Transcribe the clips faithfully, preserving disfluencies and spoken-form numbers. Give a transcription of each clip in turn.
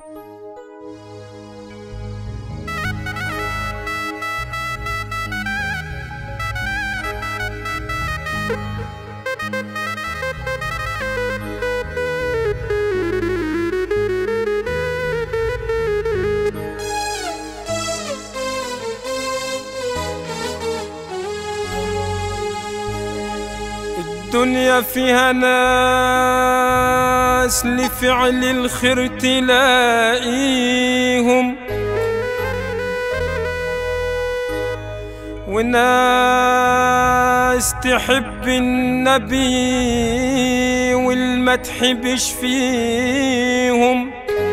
الدنيا فيها ناس لفعل الخير تلاقيهم، وناس تحب النبي والمدح بيشفيهم،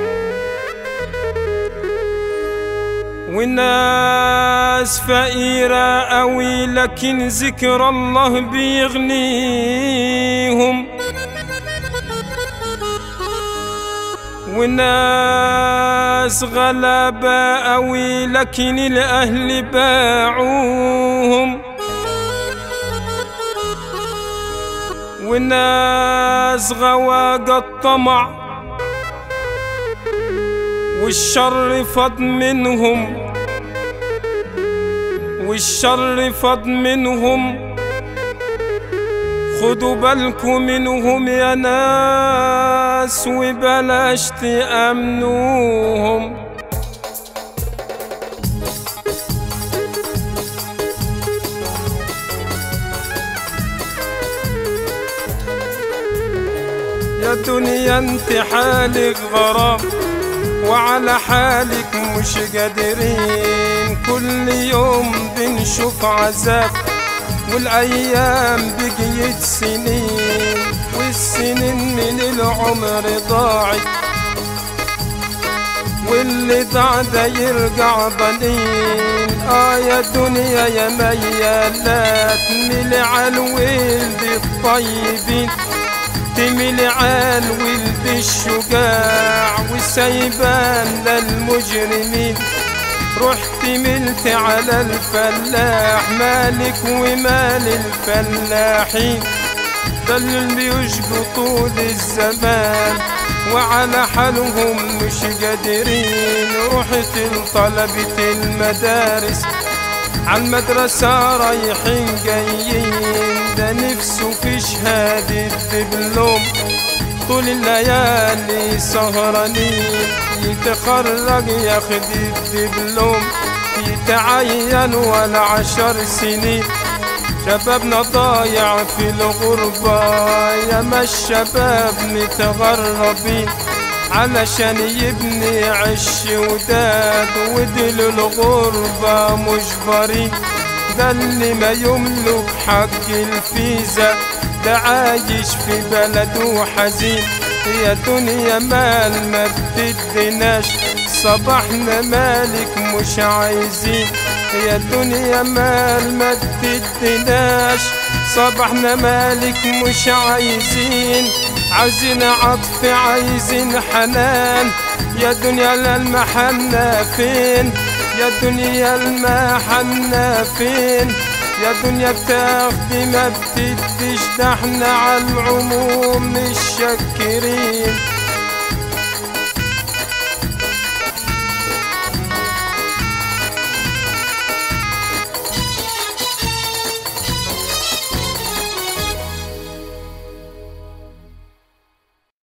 وناس فقيرة قوي لكن ذكر الله بيغنيهم، وناس غلابة قوي لكن الأهل باعوهم، وناس غواقة الطمع والشر فض منهم، والشر فض منهم، خدوا بالكم منهم يا ناس وبلاش تأمنوهم. يا دنيا انت حالك غرام وعلى حالك مش قادرين، كل يوم بنشوف عذاب والايام بقيت سنين، والسنين من العمر ضاعت واللي ضاع ده يرجع ضنين. اه يا دنيا يا ميالات تميلي عالولد الطيبين، تميلي عالولد الشجاع وسايبان للمجرمين، رحت ملت على الفلاح مالك ومال الفلاحين، ده اللي بيشقوا طول الزمان وعلى حالهم مش قادرين. رحت لطلبة المدارس عالمدرسة رايحين جايين، ده نفسه في شهادة دبلوم، طول الليالي سهرانين، يتخرج ياخد الدبلوم يتعين ولا عشر سنين. شبابنا ضايع في الغربة ياما الشباب متغربين، علشان يبني عش وداد ودل الغربة مجبرين، ده اللي ما يملك حق الفيزا ده عايش في بلده حزين. يا دنيا مال ما بتديناش صباحنا مالك مش عايزين، يا دنيا مال ما بتديناش صباحنا مالك مش عايزين، عايزين عطف عايزين حنان، يا دنيا للمحنة فين، يا دنيا المحنة فين، يا دنيا بتاخدي ما بتديش، ده احنا عالعموم مش شاكرين.